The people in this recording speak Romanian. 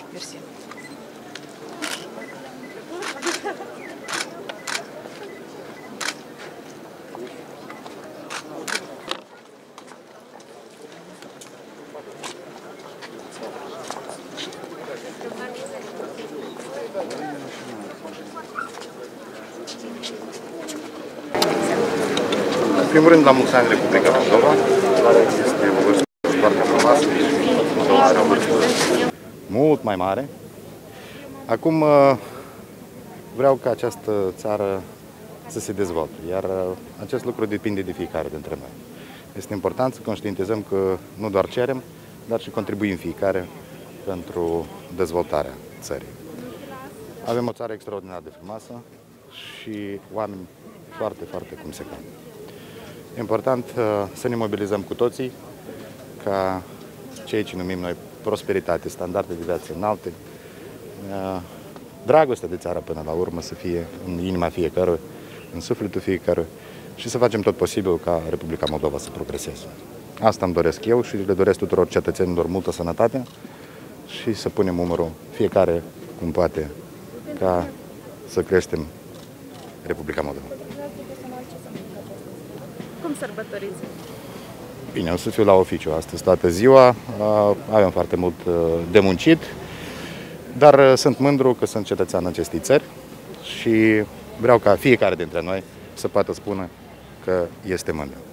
Mersi. În primul rând, la mulți ani Republica Moldova, care este o vârstă foarte frumoasă și Moldova are o vârstă mult mai mare. Acum vreau ca această țară să se dezvolte, iar acest lucru depinde de fiecare dintre noi. Este important să conștientizăm că nu doar cerem, dar și contribuim fiecare pentru dezvoltarea țării. Avem o țară extraordinar de frumoasă și oameni foarte, foarte cum se cade. E important să ne mobilizăm cu toții ca ceea ce numim noi prosperitate, standarde de viață înalte, dragostea de țară până la urmă să fie în inima fiecăruia, în sufletul fiecăruia și să facem tot posibilul ca Republica Moldova să progreseze. Asta îmi doresc eu și le doresc tuturor cetățenilor multă sănătate și să punem umărul fiecare cum poate ca să creștem Republica Moldova. Cum sărbătoriți? Bine, o să fiu la oficiu astăzi toată ziua, avem foarte mult de muncit, dar sunt mândru că sunt cetățean acestei țări și vreau ca fiecare dintre noi să poată spune că este mândru.